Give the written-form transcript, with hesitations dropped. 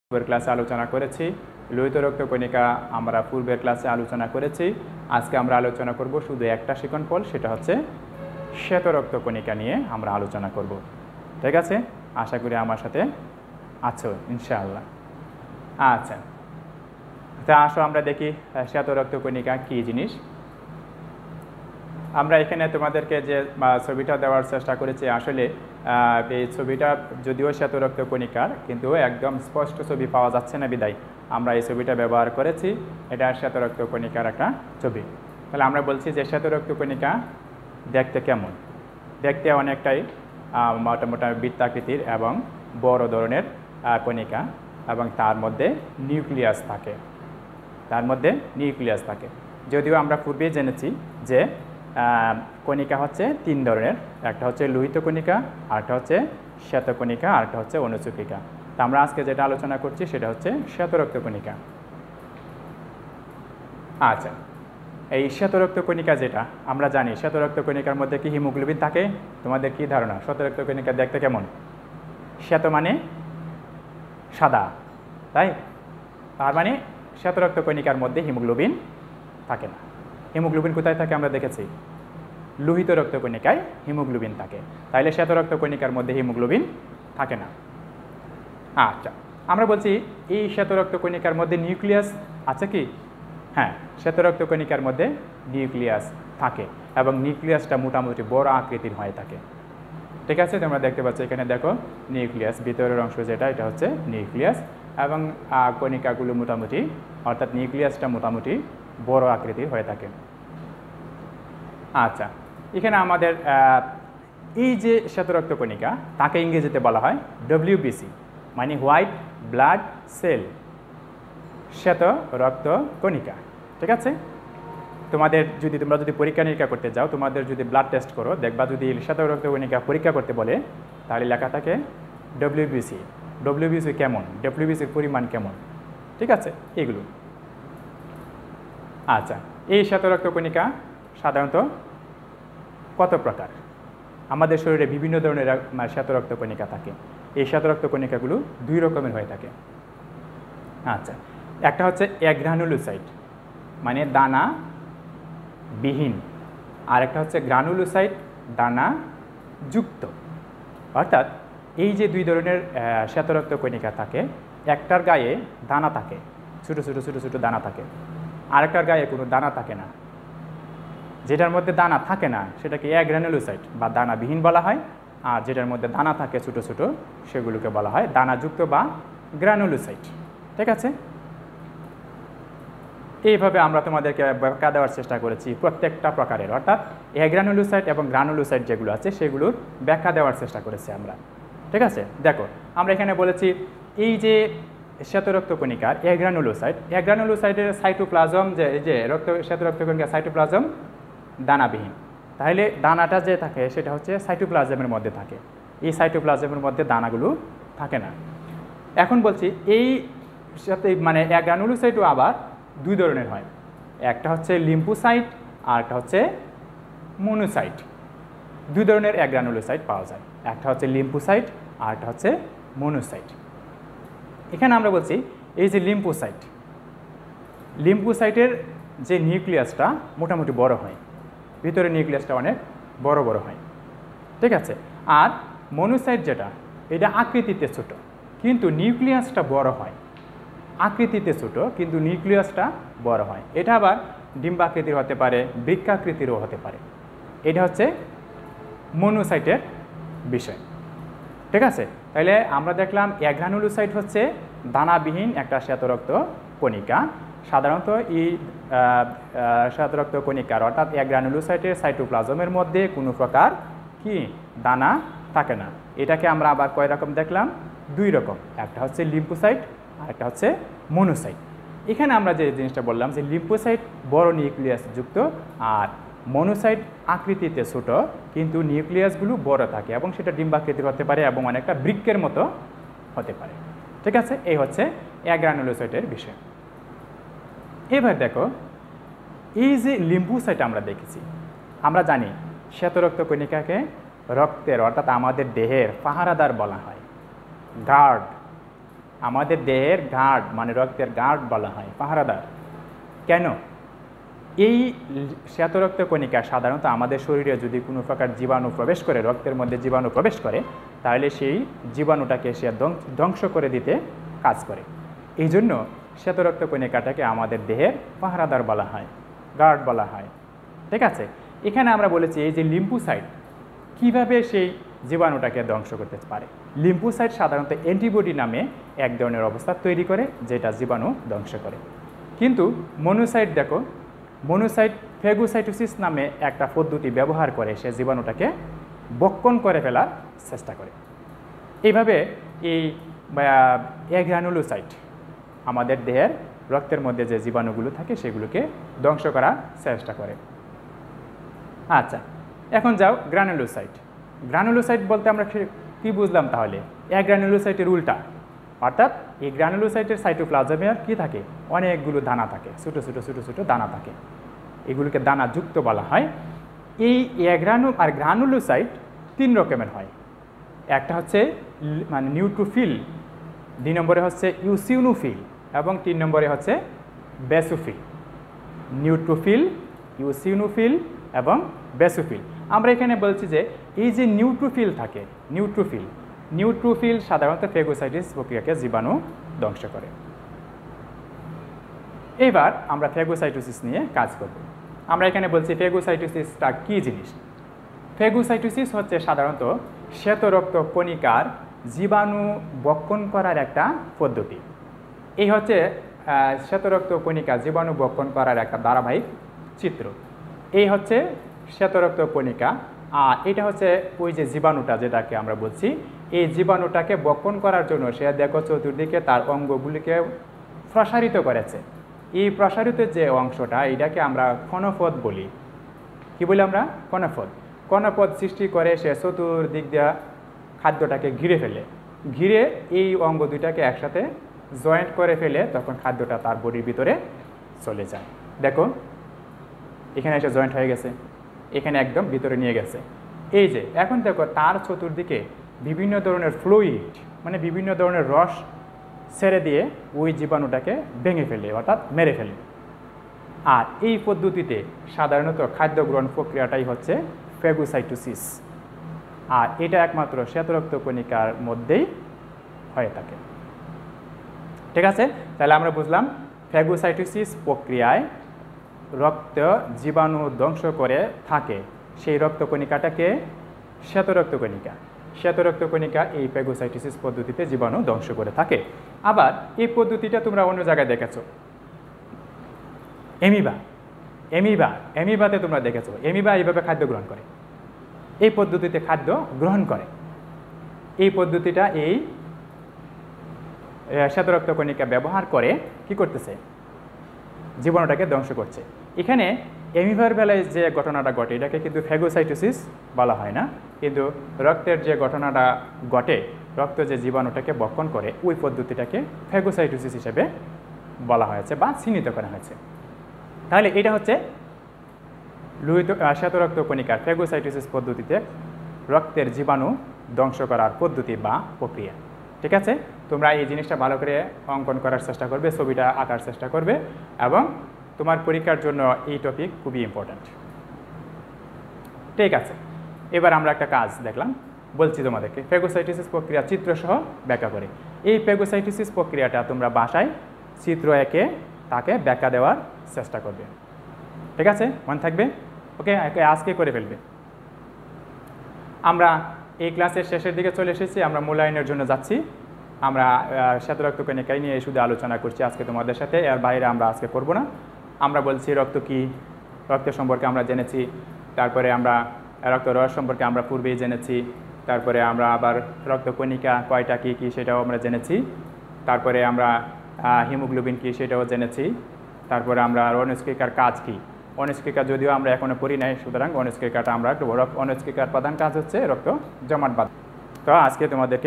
পূর্বের ক্লাসে আলোচনা করেছি। লোহিত রক্তকণিকা আমরা পূর্বের ক্লাসে আলোচনা করেছি। আজকে আমরা আলোচনা করব শুধু একটা শিকনফল, সেটা হচ্ছে শ্বেত রক্তকণিকা নিয়ে আমরা আলোচনা করব। ঠিক আছে, আশা করি আমার সাথে আছো ইনশাআল্লাহ। আচ্ছা, তা আসো আমরা দেখি শ্বেত রক্তকণিকা কী জিনিস। আমরা এখানে তোমাদেরকে যে ছবিটা দেওয়ার চেষ্টা করেছি, আসলে এই ছবিটা যদিও শ্বেত রক্তকণিকার, কিন্তু একদম স্পষ্ট ছবি পাওয়া যাচ্ছে না বিদায় আমরা এই ছবিটা ব্যবহার করেছি। এটা শ্বেত রক্তকণিকার একটা ছবি। তাহলে আমরা বলছি যে শ্বেত রক্তকণিকা দেখতে কেমন? দেখতে অনেকটাই মোটামুটি বৃত্তাকৃতির এবং বড় ধরনের কণিকা, এবং তার মধ্যে নিউক্লিয়াস থাকে। যদিও আমরা পূর্বেই জেনেছি যে কণিকা হচ্ছে তিন ধরনের, একটা হচ্ছে লোহিত কণিকা, আরেকটা হচ্ছে শ্বেত কণিকা, আরেকটা হচ্ছে অনুচূকিকা। তা আমরা আজকে যেটা আলোচনা করছি সেটা হচ্ছে শ্বেত রক্তকণিকা। আচ্ছা, এই শ্বেত রক্তকণিকা যেটা আমরা জানি, শ্বেত রক্তকণিকার মধ্যে কি হিমোগ্লোবিন থাকে? তোমাদের কি ধারণা শ্বেত রক্তকণিকা দেখতে কেমন? শ্বেত মানে সাদা, তাই? তার মানে শ্বেত রক্তকণিকার মধ্যে হিমোগ্লোবিন থাকে না। হিমোগ্লোবিন কোথায় থাকে আমরা দেখেছি? লোহিত রক্তকণিকায় হিমোগ্লোবিন থাকে। তাইলে শ্বেত রক্তকণিকার মধ্যে হিমোগ্লোবিন থাকে না। আচ্ছা, আমরা বলছি এই শ্বেত রক্তকণিকার মধ্যে নিউক্লিয়াস আছে কি? হ্যাঁ, শ্বেত রক্তকণিকার মধ্যে নিউক্লিয়াস থাকে, এবং নিউক্লিয়াসটা মোটামুটি বড় আকৃতির হয়ে থাকে। ঠিক আছে, তোমরা দেখতে পাচ্ছ এখানে দেখো নিউক্লিয়াস, ভিতরের অংশ যেটা, এটা হচ্ছে নিউক্লিয়াস, এবং কণিকাগুলো মোটামুটি, অর্থাৎ নিউক্লিয়াসটা মোটামুটি বড় আকৃতির হয়ে থাকে। আচ্ছা, এখানে আমাদের এই যে শ্বেত রক্তকণিকা, তাকে ইংরেজিতে বলা হয় WBC, মানে হোয়াইট ব্লাড সেল, শ্বেত রক্তকণিকা। ঠিক আছে, তোমরা যদি পরীক্ষা নিরীক্ষা করতে যাও, তোমাদের যদি ব্লাড টেস্ট করো, দেখবা যদি শ্বেত রক্তকণিকা পরীক্ষা করতে বলে, তাহলে লেখা থাকে WBC। WBC কেমন, WBCর পরিমাণ কেমন, ঠিক আছে, এগুলো। আচ্ছা, এই শ্বেত রক্তকণিকা সাধারণত কত প্রকার? আমাদের শরীরে বিভিন্ন ধরনের শ্বেত রক্তকণিকা থাকে। এই শ্বেত রক্তকণিকাগুলো দুই রকমের হয়ে থাকে। আচ্ছা, একটা হচ্ছে অ্যাগ্রানুলোসাইট, মানে দানা বিহীন, আর একটা হচ্ছে গ্রানুলোসাইট, দানা যুক্ত। অর্থাৎ এই যে দুই ধরনের শ্বেত রক্তকণিকা থাকে, একটার গায়ে দানা থাকে, ছোটো ছোটো ছোটো ছোটো দানা থাকে, আরেকটার গায়ে কোনো দানা থাকে না। যেটার মধ্যে দানা থাকে না সেটাকে অ্যাগ্রানুলোসাইট বা দানাবিহীন বলা হয়, আর যেটার মধ্যে দানা থাকে ছোটো ছোটো, সেগুলোকে বলা হয় দানাযুক্ত বা গ্রানুলোসাইট। ঠিক আছে, এইভাবে আমরা তোমাদেরকে ব্যাখ্যা দেওয়ার চেষ্টা করেছি প্রত্যেকটা প্রকারের, অর্থাৎ অ্যাগ্রানুলোসাইট এবং গ্রানুলোসাইট যেগুলো আছে সেগুলোর ব্যাখ্যা দেওয়ার চেষ্টা করেছি আমরা। ঠিক আছে, দেখো আমরা এখানে বলেছি এই যে শ্বেত রক্তকণিকার অ্যাগ্রানুলোসাইটের সাইটোপ্লাজম, যে এই যে শ্বেত রক্তকণিকার সাইটোপ্লাজম দানাবিহীন। তাহলে দানাটা যে থাকে সেটা হচ্ছে সাইটোপ্লাজমের মধ্যে থাকে, এই সাইটোপ্লাজমের মধ্যে দানাগুলো থাকে না। এখন বলছি এই সাথে মানে অ্যাগ্রানুলোসাইটও আবার দুই ধরনের হয়, একটা হচ্ছে লিম্ফোসাইট আর একটা হচ্ছে মনোসাইট। দুই ধরনের অ্যাগ্রানুলোসাইট পাওয়া যায়, একটা হচ্ছে লিম্ফোসাইট আর একটা হচ্ছে মনোসাইট। এখানে আমরা বলছি এই যে লিম্ফোসাইটের যে নিউক্লিয়াসটা মোটামুটি বড় হয়, ভিতরে নিউক্লিয়াসটা অনেক বড় বড় হয়। ঠিক আছে, আর মনোসাইট যেটা, এটা আকৃতিতে ছোট কিন্তু নিউক্লিয়াসটা বড় হয়। আকৃতিতে ছোট কিন্তু নিউক্লিয়াসটা বড় হয়। এটা আবার ডিম্বাকৃতির হতে পারে, বৃক্কাকৃতিরও হতে পারে। এটা হচ্ছে মনোসাইটের বিষয়। ঠিক আছে, তাহলে আমরা দেখলাম অ্যাগ্রানুলোসাইট হচ্ছে দানাবিহীন একটা শ্বেত রক্তকণিকা। সাধারণত এই শ্বেত রক্তকণিকার অর্থাৎ অ্যাগ্রানুলোসাইটের সাইটোপ্লাজমের মধ্যে কোনো প্রকার কি দানা থাকে না। এটাকে আমরা আবার কয় রকম দেখলাম? দুই রকম, একটা হচ্ছে লিম্ফোসাইট আর একটা হচ্ছে মনোসাইট। এখানে আমরা যে জিনিসটা বললাম যে লিম্ফোসাইট বড় নিউক্লিয়াস যুক্ত, আর মনোসাইট আকৃতিতে ছোট কিন্তু নিউক্লিয়াসগুলো বড় থাকে, এবং সেটা ডিম্বাকৃতির হতে পারে এবং অনেকটা বৃক্কের মতো হতে পারে। ঠিক আছে, এই হচ্ছে অ্যাগ্রানুলোসাইটের বিষয়। এবার দেখো এই যে লিম্ফোসাইট আমরা দেখেছি, আমরা জানি শ্বেত রক্তকণিকাকে রক্তের অর্থাৎ আমাদের দেহের পাহারাদার বলা হয়, গার্ড। আমাদের দেহের গার্ড মানে রক্তের গার্ড বলা হয়, পাহারাদার। কেন? এই শ্বেতরক্ত কণিকা সাধারণত আমাদের শরীরে যদি কোনো প্রকার জীবাণু প্রবেশ করে, রক্তের মধ্যে জীবাণু প্রবেশ করে, তাহলে সেই জীবাণুটাকে সে ধ্বংস করে দিতে কাজ করে। এই জন্য শ্বেতরক্ত কণিকাটাকে আমাদের দেহের পাহারাদার বলা হয়, গার্ড বলা হয়। ঠিক আছে, এখানে আমরা বলেছি এই যে লিম্ফোসাইট কীভাবে সেই জীবাণুটাকে ধ্বংস করতে পারে। লিম্ফোসাইট সাধারণত অ্যান্টিবডি নামে এক ধরনের অবস্থা তৈরি করে যেটা জীবাণু ধ্বংস করে। কিন্তু মনোসাইট দেখো, মনোসাইট ফেগোসাইটোসিস নামে একটা পদ্ধতি ব্যবহার করে সে জীবাণুটাকে বক্ষণ করে ফেলার চেষ্টা করে। এইভাবে এই অ্যাগ্রানুলোসাইট আমাদের দেহের রক্তের মধ্যে যে জীবাণুগুলো থাকে সেগুলোকে ধ্বংস করার চেষ্টা করে। আচ্ছা, এখন যাও গ্রানুলোসাইট। গ্রানুলোসাইট বলতে আমরা কি বুঝলাম তাহলে? অ্যাগ্রানুলোসাইটের উল্টা, অর্থাৎ এই গ্রানুলোসাইটের সাইটোপ্লাজমে কি থাকে? অনেকগুলো দানা থাকে, ছোটো ছোটো ছোটো ছোটো দানা থাকে, এগুলোকে দানাযুক্ত বলা হয়। এই গ্রানুলোসাইট 3 রকমের হয়। একটা হচ্ছে মানে নিউট্রোফিল, 2 নম্বরে হচ্ছে ইউসিনোফিল এবং 3 নম্বরে হচ্ছে বেসোফিল। নিউট্রোফিল, ইউসিনোফিল এবং বেসোফিল। আমরা এখানে বলছি যে এই যে নিউট্রোফিল থাকে, নিউট্রোফিল সাধারণত ফেগোসাইটিস প্রক্রিয়াকে জীবাণু ধ্বংস করে। এবার আমরা ফেগোসাইটোসিস নিয়ে কাজ করব। আমরা এখানে বলছি ফেগোসাইটোসিসটা কী জিনিস। ফেগোসাইটোসিস হচ্ছে সাধারণত শ্বেতরক্ত কণিকার জীবাণু বক্ষণ করার একটা পদ্ধতি। এই হচ্ছে শ্বেতরক্ত কণিকা জীবাণু বক্ষণ করার একটা ধারাবাহিক চিত্র। এই হচ্ছে শ্বেতরক্ত কণিকা, আর এটা হচ্ছে ওই যে জীবাণুটা যেটাকে আমরা বলছি, এই জীবাণুটাকে বক্ষণ করার জন্য সে দেখো চতুর্দিকে তার অঙ্গগুলিকে প্রসারিত করেছে। এই প্রসারিত যে অংশটা এটাকে আমরা কণপথ বলি। কি বলি আমরা? কণপথ সৃষ্টি করে সে চতুর্দিক দিয়ে খাদ্যটাকে ঘিরে ফেলে, ঘিরে এই অঙ্গ দুইটাকে একসাথে জয়েন্ট করে ফেলে, তখন খাদ্যটা তার বডির ভিতরে চলে যায়। দেখো এখানে এসে জয়েন্ট হয়ে গেছে, এখানে একদম ভিতরে নিয়ে গেছে। এই যে এখন দেখো তার চতুর্দিকে বিভিন্ন ধরনের ফ্লুইড মানে বিভিন্ন ধরনের রস ছেড়ে দিয়ে ওই জীবাণুটাকে ভেঙে ফেলে, অর্থাৎ মেরে ফেলে। আর এই পদ্ধতিতে সাধারণত খাদ্য গ্রহণ প্রক্রিয়াটাই হচ্ছে ফেগোসাইটোসিস, আর এটা একমাত্র শ্বেতরক্ত কণিকার মধ্যেই হয়ে থাকে। ঠিক আছে, তাহলে আমরা বুঝলাম ফেগোসাইটোসিস প্রক্রিয়ায় রক্ত জীবাণু ধ্বংস করে থাকে, সেই রক্তকণিকাটাকে শ্বেতরক্ত কণিকা। শ্বেতরক্ত কণিকা এই ফেগোসাইটোসিস পদ্ধতিতে জীবাণু ধ্বংস করে থাকে। আবার এই পদ্ধতিটা তোমরা অন্য জায়গায় দেখেছো, এমিবাতে তোমরা দেখেছো। এমিবা এইভাবে খাদ্য গ্রহণ করে, এই পদ্ধতিতে খাদ্য গ্রহণ করে। এই পদ্ধতিটা এই শ্বেতরক্ত কণিকা ব্যবহার করে কি করতেছে? জীবাণুটাকে ধ্বংস করছে। এখানে এমিবার বেলায় যে ঘটনাটা ঘটে এটাকে কিন্তু ফেগোসাইটোসিস বলা হয় না, কিন্তু রক্তের যে ঘটনাটা ঘটে, রক্ত যে জীবাণুটাকে বক্ষণ করে, ওই পদ্ধতিটাকে ফেগোসাইটোসিস হিসেবে বলা হয়েছে বা চিহ্নিত করা হয়েছে। তাহলে এটা হচ্ছে লোহিত শ্বেতরক্ত কণিকার ফেগোসাইটোসিস পদ্ধতিতে রক্তের জীবাণু ধ্বংস করার পদ্ধতি বা প্রক্রিয়া। ঠিক আছে, তোমরা এই জিনিসটা ভালো করে অঙ্কন করার চেষ্টা করবে, ছবিটা আঁকার চেষ্টা করবে, এবং তোমার পরীক্ষার জন্য এই টপিক খুবই ইম্পর্ট্যান্ট। ঠিক আছে, এবার আমরা একটা কাজ দেখলাম, বলছি তোমাদেরকে ফেগোসাইটোসিস প্রক্রিয়া চিত্রসহ ব্যাখ্যা করে। এই ফেগোসাইটোসিস প্রক্রিয়াটা তোমরা বাসায় চিত্র এঁকে তাকে ব্যাখ্যা দেওয়ার চেষ্টা করবে। ঠিক আছে, মনে থাকবে? ওকে, আজকে করে ফেলবে। আমরা এই ক্লাসের শেষের দিকে চলে এসেছি, আমরা মূল্যায়নের জন্য যাচ্ছি। আমরা শ্বেতরক্ত কণিকায় নিয়ে শুধু আলোচনা করছি আজকে তোমাদের সাথে, এর বাইরে আমরা আজকে করব না। আমরা বলছি রক্ত কী, রক্তের সম্পর্কে আমরা জেনেছি, তারপরে আমরা রক্ত রস সম্পর্কে আমরা পূর্বেই জেনেছি, তারপরে আমরা আবার রক্ত কণিকা কয়টা কী কী সেটাও আমরা জেনেছি, তারপরে আমরা হিমোগ্লোবিন কী সেটাও জেনেছি, তারপরে আমরা অনুষ্কিকার কাজ কী। অনুষ্কিকা যদিও আমরা এখনও পড়ি নাই, সুতরাং অনুষ্কিকাটা আমরা অনুষ্কিকার প্রধান কাজ হচ্ছে রক্ত জমাট বাঁধা। তো আজকে তোমাদেরকে